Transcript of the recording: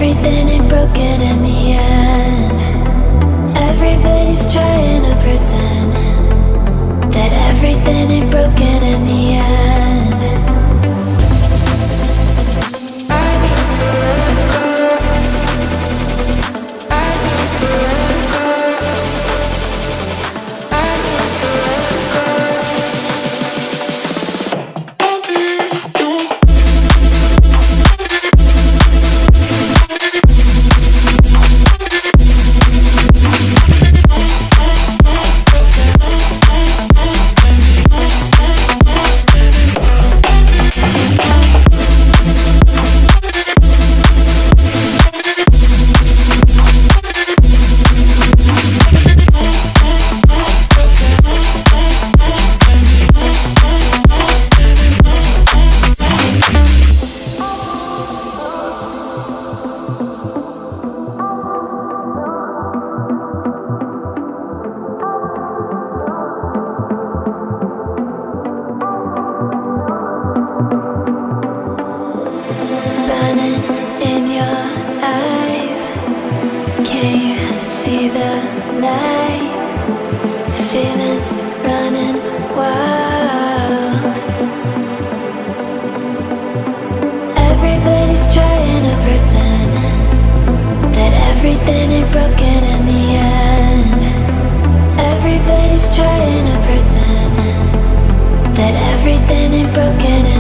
everything ain't broken in the end. Everybody's trying to pretend that everything ain't broken in the end. I need to let go. I need to let go. I need to let go. Burning in your eyes, can you see the light? Feelings running wild. Everybody's trying to pretend that everything ain't broken in the end. Everybody's trying to pretend that everything ain't broken in